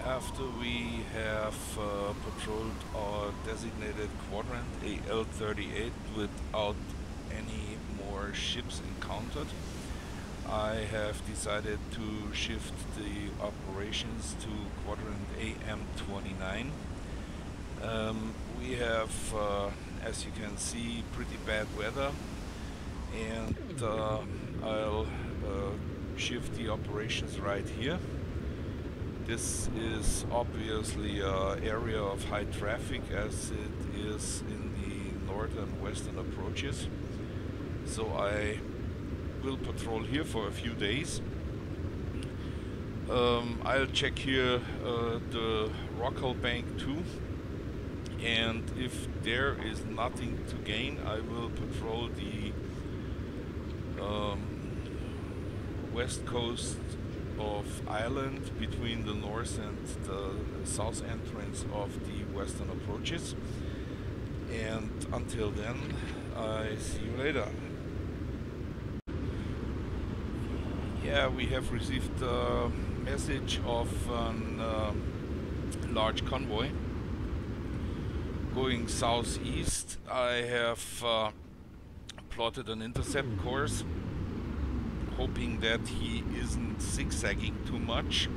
After we have patrolled our designated quadrant AL38 without any more ships encountered, I have decided to shift the operations to quadrant AM29. We have, as you can see, pretty bad weather, and I'll shift the operations right here. This is obviously an area of high traffic as it is in the northern western approaches. So I will patrol here for a few days. I'll check here the Rockall Bank too, and if there is nothing to gain, I will patrol the west coast of Ireland between the north and the south entrance of the western approaches. And until then, I see you later. Yeah, we have received a message of a large convoy going southeast. I have plotted an intercept course, hoping that he isn't zigzagging too much.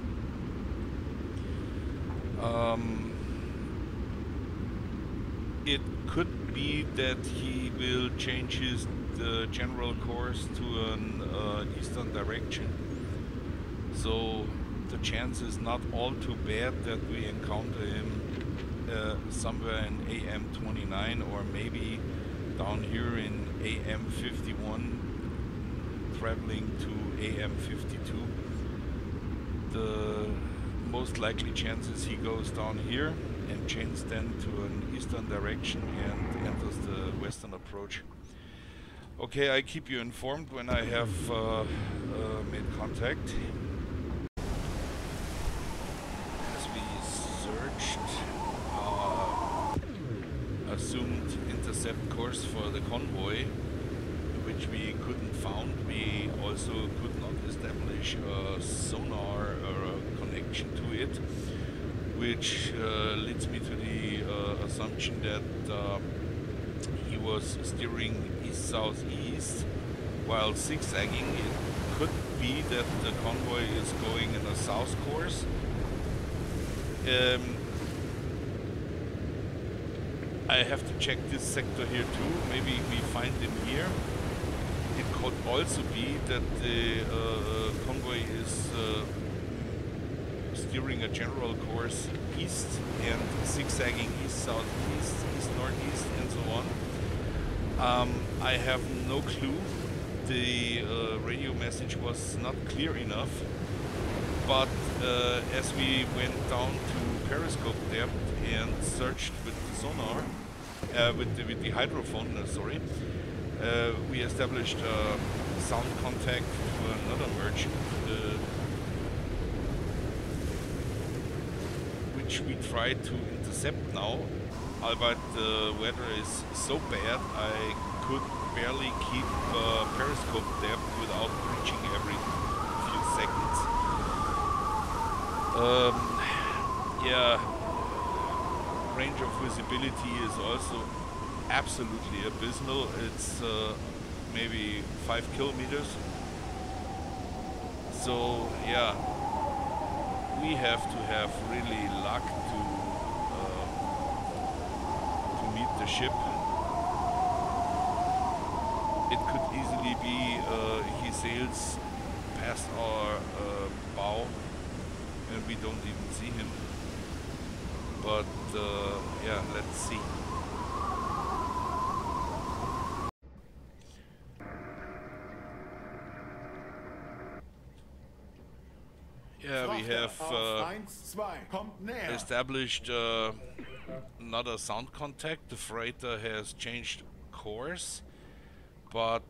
It could be that he will change his general course to an eastern direction. So the chance is not all too bad that we encounter him somewhere in AM29 or maybe down here in AM51 traveling to AM52. The most likely chances he goes down here and changes then to an eastern direction and enters the western approach. Okay, I keep you informed when I have made contact. As we searched our assumed intercept course for the convoy, which we couldn't found, we also could not establish a sonar or a connection to it, which leads me to the assumption that he was steering east-southeast while zigzagging. It could be that the convoy is going in a south course. I have to check this sector here too. Maybe we find him here. It could also be that the convoy is steering a general course east and zigzagging east-southeast, east-northeast, and so on. I have no clue. The radio message was not clear enough, but as we went down to periscope depth and searched with the sonar, with the hydrophone, we established sound contact to another merchant, which we try to intercept now. Albeit the weather is so bad, I could barely keep periscope depth without breaching every few seconds. Yeah, range of visibility is also absolutely abysmal. It's maybe 5 kilometers. So yeah, we have to have really luck to meet the ship. It could easily be he sails past our bow and we don't even see him. But yeah, let's see. Yeah, we have established another sound contact. The freighter has changed course, but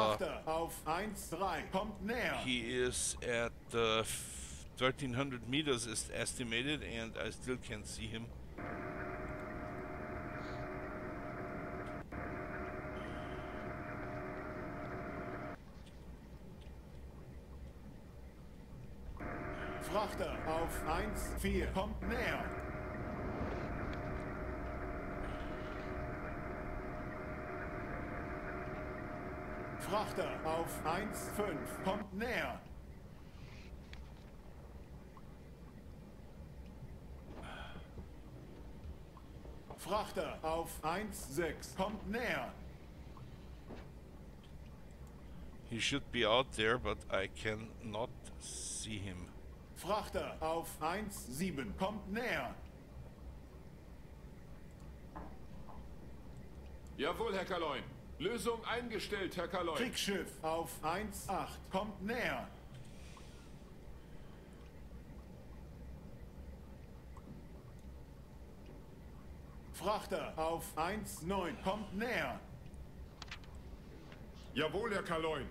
he is at 1300 meters is estimated, and I still can't see him. Frachter auf 1-4. Kommt näher. Frachter auf 1-5. Kommt näher. Frachter auf 1-6. Kommt näher. He should be out there, but I cannot see him. Frachter auf 1-7. Kommt näher. Jawohl, Herr Kaloin. Lösung eingestellt, Herr Kaloin. Kriegsschiff auf 1-8. Kommt näher. Frachter auf 1-9. Kommt näher. Jawohl, Herr Kaloin.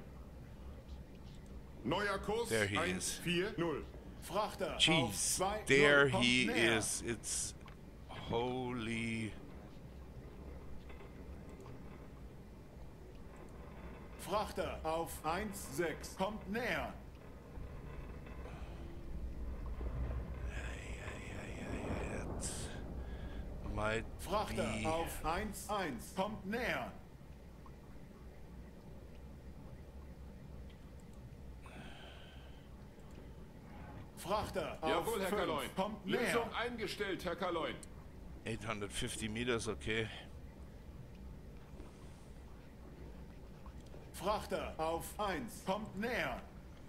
Neuer Kurs There he is. 1-4-0. Frachter auf Jeez, 2-0. there Kommt he näher. is. It's holy. Frachter auf 1-6. Kommt näher. That might Frachter be. auf 1-1. Kommt näher. Frachter Jawohl, auf Herr 5. Kaloin. Kommt näher. Lösung eingestellt, Herr Kaloin. 850 meters, okay. Frachter auf 1. Kommt näher.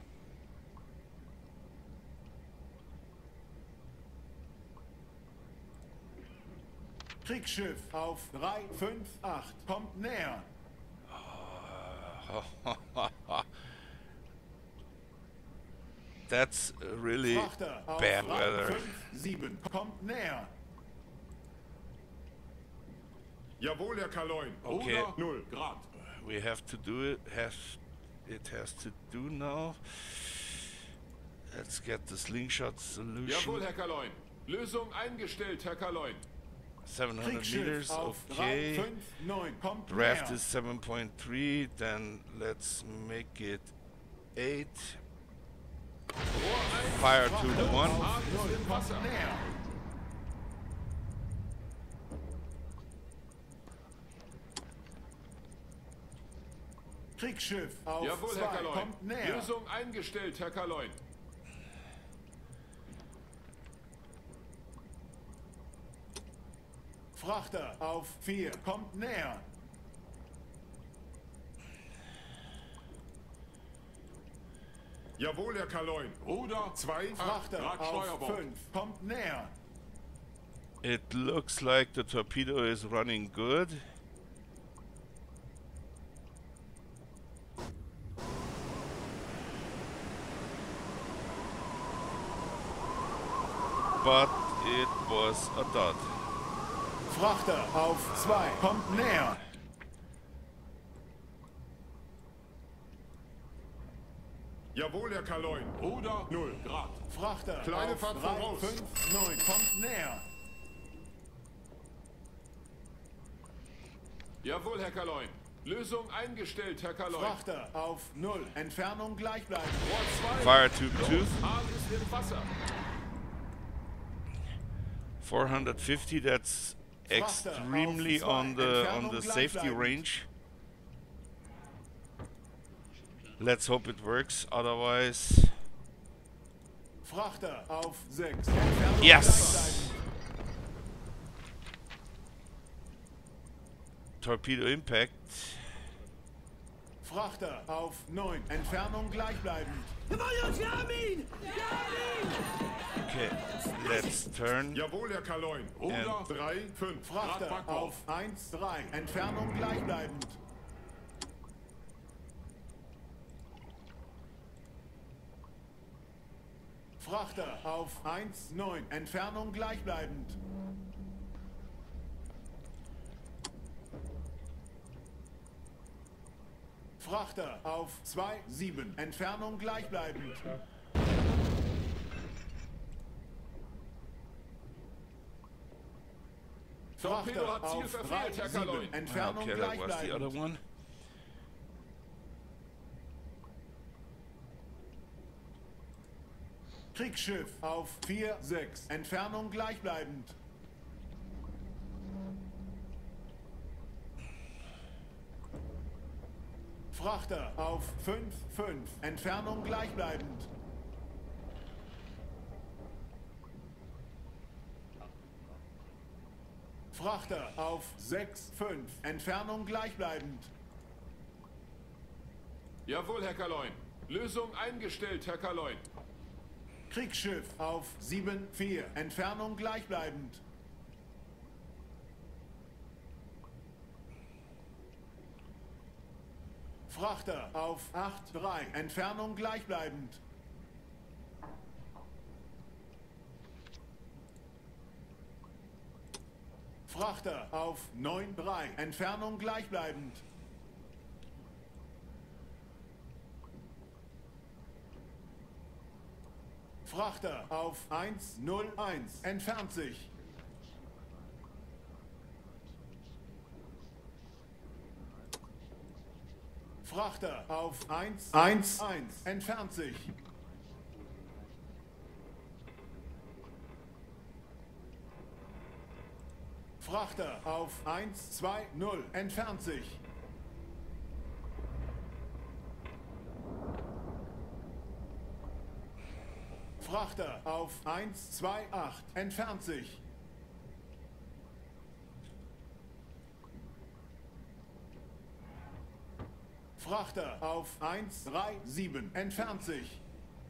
Kriegsschiff auf 3-5-8. Kommt näher. That's really Frachter auf bad weather. 3-5-7. Kommt näher. Jawohl, Herr Kaloin. Okay. Oder 0 Grad. We have to do it. It has to do now. Let's get the slingshot solution. Jawohl, Herr Kaloin. Lösung eingestellt, Herr Kaloin. 700 Kriegsschiff meters, auf okay. 3-5-9. Kommt Draft näher. is 7.3, then let's make it 8. Fire to the 1. Hahn ist im Wasser. Kommt näher. Kriegsschiff auf Jawohl, Herr 2. Kaloin. Kommt näher. Lösung eingestellt, Herr Kaloin. Frachter auf 4. Kommt näher. Jawohl, Herr Kaloin. Oder 2 Frachter Grad auf Steuerbord. 5. Kommt näher. It looks like the torpedo is running good. But it was a dud. Frachter auf 2. Kommt näher. Jawohl, Herr Kaloin. Oder 0 Grad. Frachter Kleine auf Fahrt 3, voraus. 5, 9. Kommt näher. Jawohl, Herr Kaloin. Lösung eingestellt, Herr Kaloin. Frachter auf 0. Entfernung gleichbleibend. Rohr 2. Fire tube 2. Hahn ist im Wasser. 450, that's extremely on the safety range. Let's hope it works, otherwise. Frachter auf 6. Entfernung Yes! Torpedo impact. Frachter auf 9. Entfernung gleichbleibend. Okay, let's turn. Jawohl, Herr Kaloin. Oder 3, 5 Grad Frachter Backbord. auf 1, 3. Entfernung gleichbleibend. Frachter auf 1, 9. Entfernung gleichbleibend. Frachter auf 2, 7. Entfernung gleichbleibend. Torpedo Frachter hat Ziel auf verfehlt, 3, Herr 7. Kaloin. Entfernung Okay, that was the other gleichbleibend. one. Kriegsschiff auf 4-6. Entfernung gleichbleibend. Frachter auf 5-5. Entfernung gleichbleibend. Frachter auf 6-5. Entfernung gleichbleibend. Jawohl, Herr Kaloin. Lösung eingestellt, Herr Kaloin. Kriegsschiff auf 7-4. Entfernung gleichbleibend. Frachter auf 8-3. Entfernung gleichbleibend. Frachter auf 9-3. Entfernung gleichbleibend. Frachter auf 1-0-1. Entfernt sich. Frachter auf 1-1-1. Entfernt sich. Frachter auf 1-2-0. Entfernt sich. Frachter auf 1-2-8. Entfernt sich. Frachter auf 1-3-7. Entfernt sich.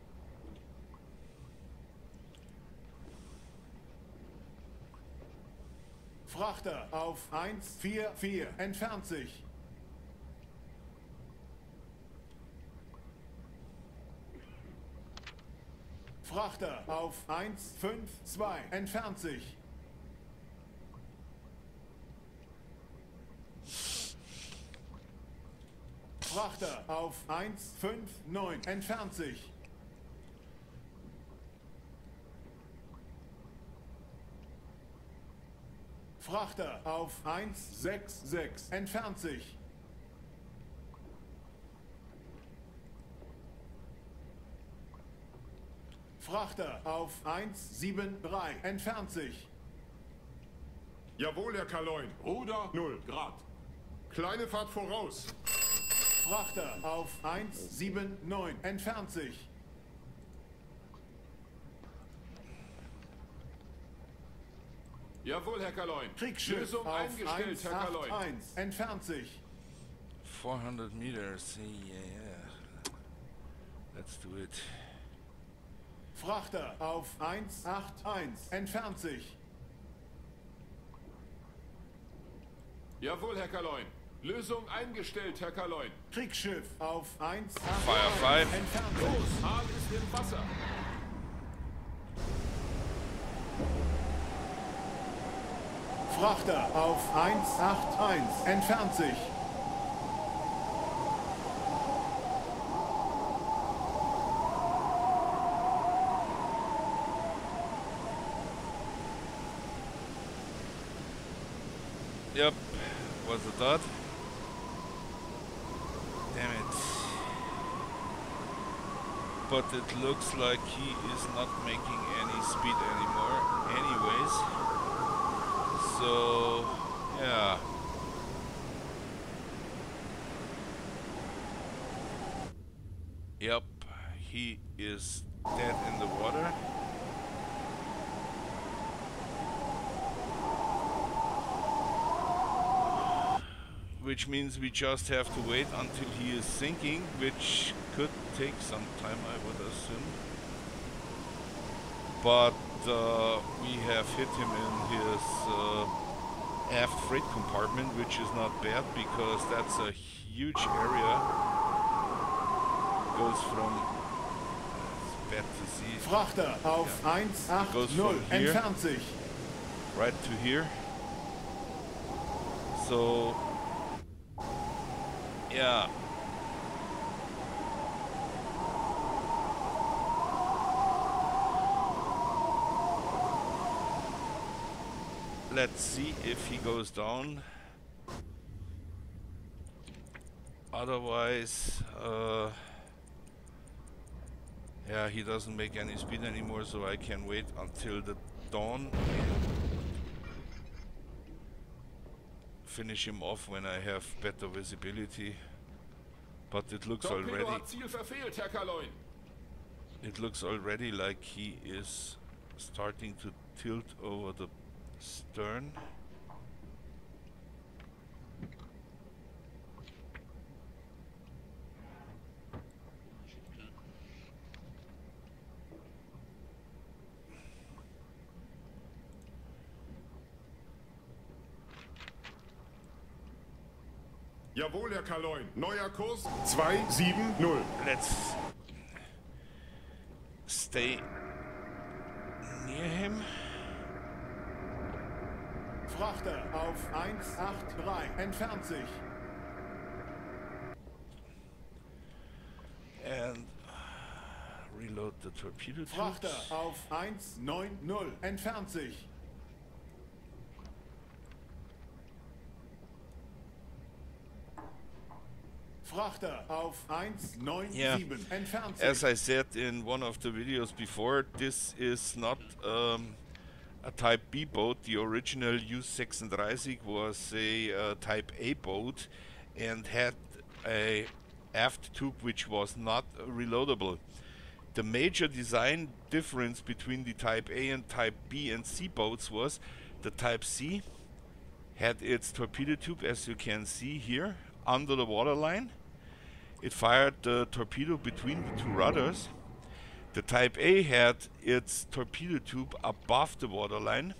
Frachter auf 1-4-4. Entfernt sich. Frachter auf 1-5-2. Entfernt sich. Frachter auf 1-5-9. Entfernt sich. Frachter auf 1-6-6. Entfernt sich. Frachter auf 1-7-3. Entfernt sich. Jawohl, Herr Kaloin. Ruder 0 Grad. Kleine Fahrt voraus. Frachter auf 1-7-9. Entfernt sich. Jawohl, Herr Kaloin. Kriegsschiff Lösung auf eingestellt, Herr Kaloin. 1-8-1. Entfernt sich. 400 meters. Yeah. Let's do it. Frachter auf 1-8-1. Entfernt sich. Jawohl, Herr Kaloin. Lösung eingestellt, Herr Kaloin. Kriegsschiff auf 1-8-1. Fire 5. Entfernt sich. Los, Hahn ist im Wasser. Frachter auf 1-8-1. Entfernt sich. Yep, was a dot. Damn it. But it looks like he is not making any speed anymore anyways. So, yeah. Yep, he is dead in the water. Which means we just have to wait until he is sinking, which could take some time, I would assume. But we have hit him in his aft freight compartment, which is not bad because that's a huge area. Goes from, it's bad to see. Frachter auf 1-8-0. Entfernt sich. Right to here. So, yeah. Let's see if he goes down. Otherwise, Yeah, he doesn't make any speed anymore, so I can wait until the dawn and finish him off when I have better visibility. But it looks Torpedo already... hat Ziel verfehlt, Herr Kaloin. It looks already like he is starting to tilt over the stern. Jawohl, Herr Kaloin. Neuer Kurs 270. Let's stay near him. Frachter auf 183 entfernt sich. And reload the torpedo Frachter tubes. auf 190 entfernt sich. Frachter auf 197 entfernt sich. As I said in one of the videos before, this is not a Type B boat. The original U-36 was a Type A boat and had a aft tube which was not reloadable. The major design difference between the Type A and Type B and C boats was the Type C had its torpedo tube, as you can see here, under the waterline. It fired the torpedo between the two rudders. The Type A had its torpedo tube above the waterline,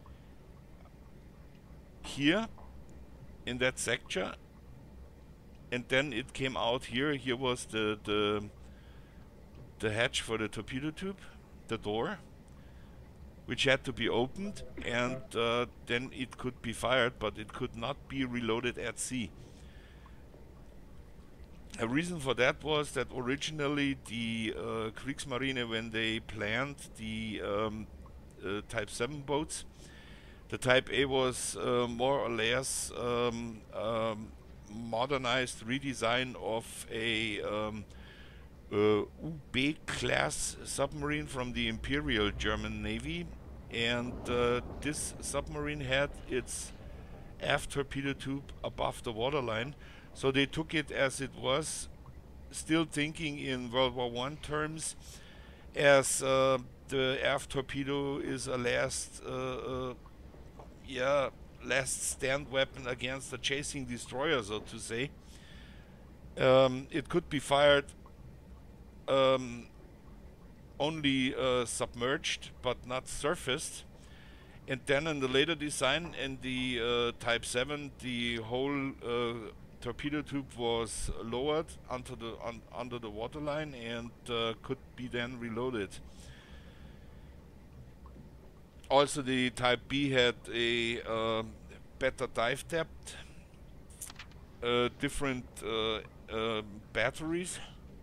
here in that sector, and then it came out here. Here was the hatch for the torpedo tube, the door, which had to be opened, and then it could be fired, but it could not be reloaded at sea. A reason for that was that originally the Kriegsmarine, when they planned the Type 7 boats, the Type A was more or less modernized redesign of a UB class submarine from the Imperial German Navy, and this submarine had its aft torpedo tube above the waterline. So they took it as it was, still thinking in World War I terms, as the aft torpedo is a last stand weapon against a chasing destroyer, so to say. It could be fired only submerged, but not surfaced. And then in the later design, in the Type 7, the whole torpedo tube was lowered under the waterline and could be then reloaded. Also, the Type B had a better dive depth, different batteries.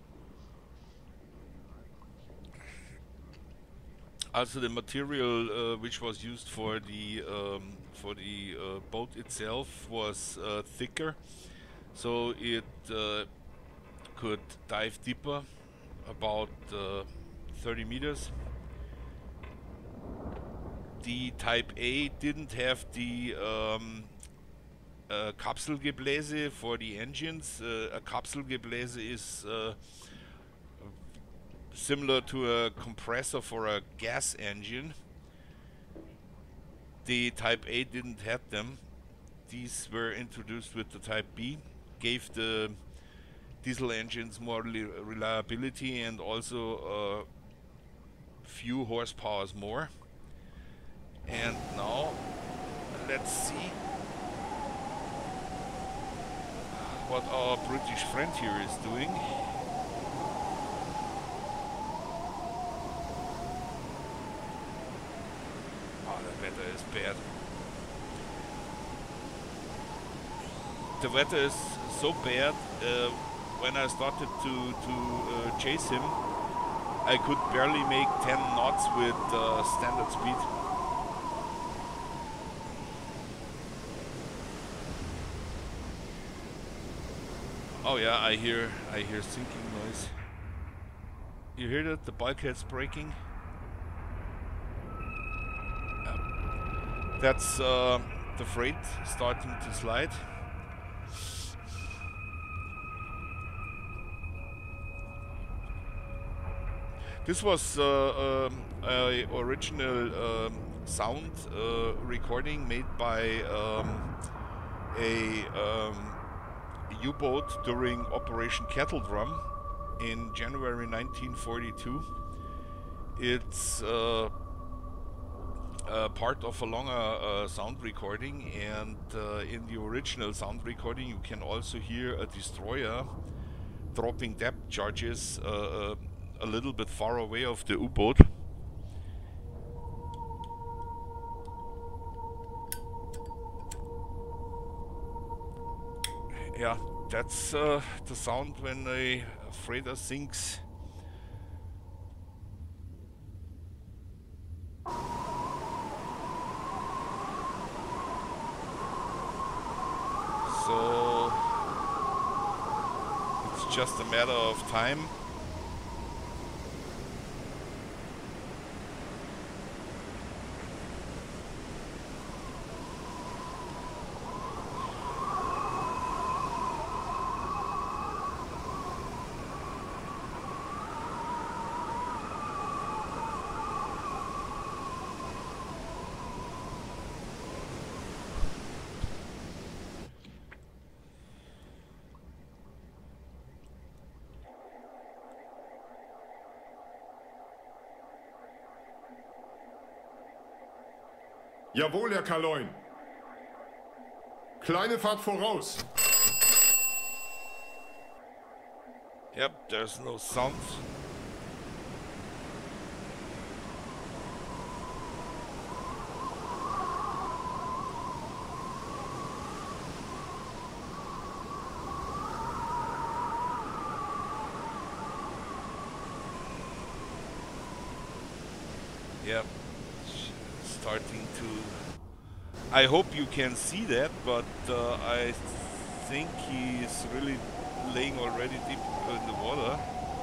Also, the material which was used for the boat itself was thicker, so it could dive deeper, about 30 meters. The Type A didn't have the Kapselgebläse for the engines. A Kapselgebläse is similar to a compressor for a gas engine. The Type A didn't have them. These were introduced with the Type B, gave the diesel engines more reliability and also few horsepower more. And now let's see what our British friend here is doing. Oh, the weather is bad. The weather is so bad, when I started to chase him, I could barely make 10 knots with standard speed. Oh yeah, I hear sinking noise. You hear that? The bulkhead's breaking. That's the freight starting to slide. This was a original sound recording made by a U-boat during Operation Kettle Drum in January 1942. It's part of a longer sound recording, and in the original sound recording you can also hear a destroyer dropping depth charges a little bit far away of the U-boat. Yeah, that's the sound when a freighter sinks. So it's just a matter of time. Jawohl, Herr Kaloin. Kleine Fahrt voraus. Yep, there's no sound. Yep, starting to... I hope you can see that, but I think he's really laying already deep in the water.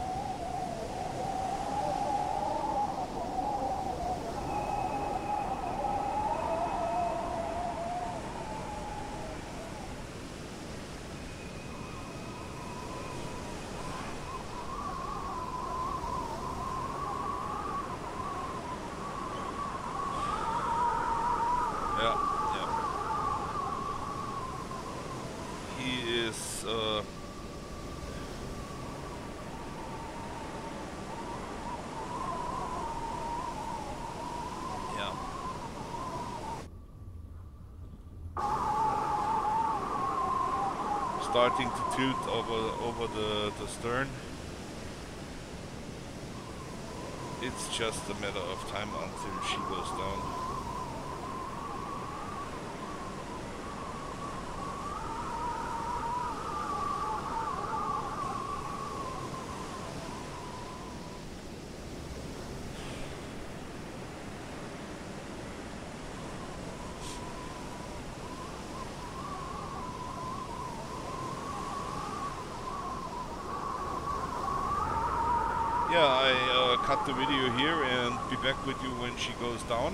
Yeah, yeah. He is yeah. Starting to tilt over the stern. It's just a matter of time until she goes down. Yeah, I cut the video here and be back with you when she goes down.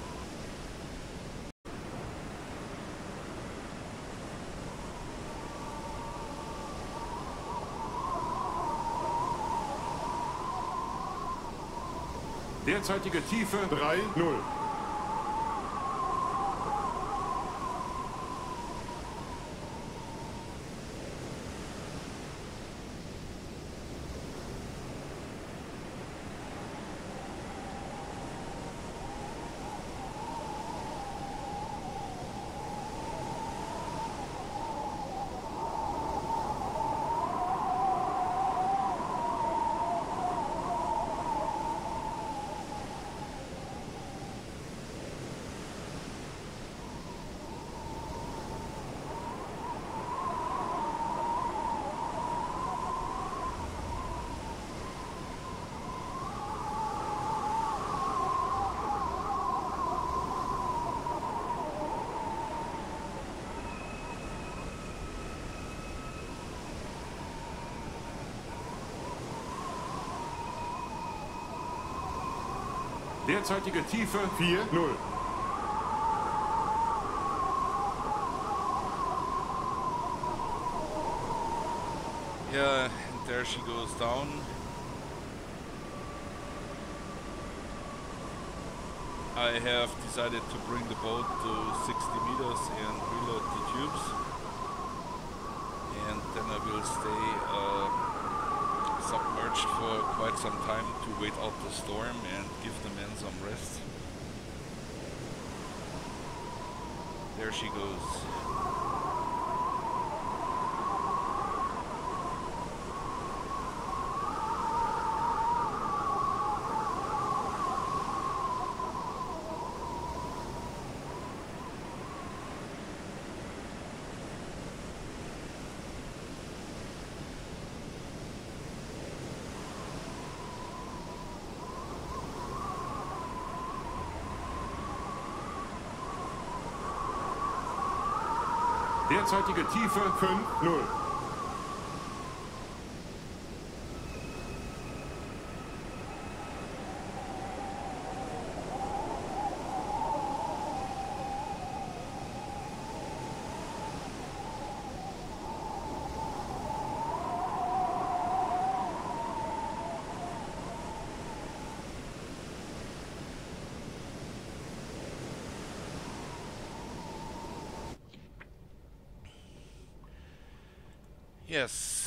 Derzeitige Tiefe 3,0. Derzeitige Tiefe 4-0. Yeah, and there she goes down. I have decided to bring the boat to 60 meters and reload the tubes. And then I will stay submerged for quite some time to wait out the storm and give the men some rest. There she goes. Derzeitige Tiefe 5-0. Yes,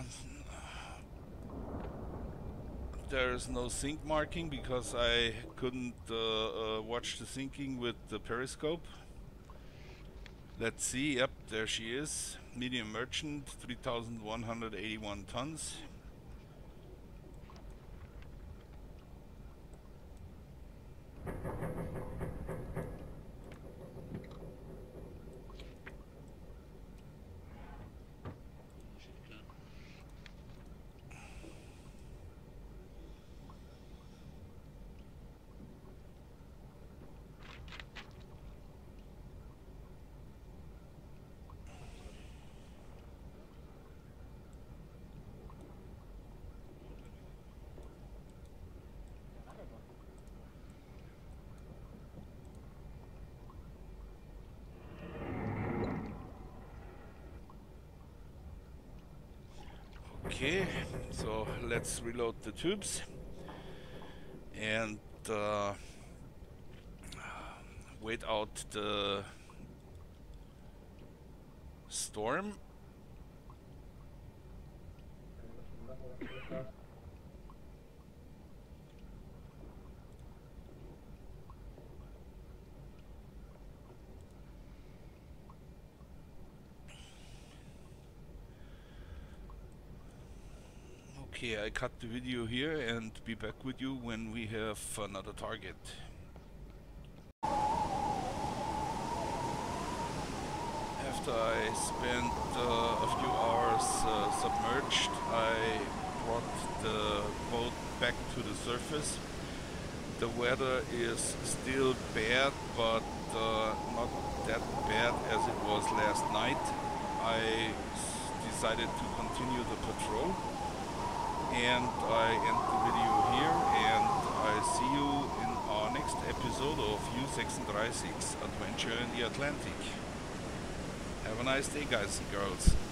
there is no sink marking because I couldn't watch the sinking with the periscope. Let's see, yep, there she is. Medium merchant, 3,181 tons. Okay, so let's reload the tubes and wait out the storm. Okay, I cut the video here and be back with you when we have another target. After I spent a few hours submerged, I brought the boat back to the surface. The weather is still bad, but not that bad as it was last night. I decided to continue the patrol. And I end the video here, and I see you in our next episode of U36 Adventure in the Atlantic. Have a nice day, guys and girls.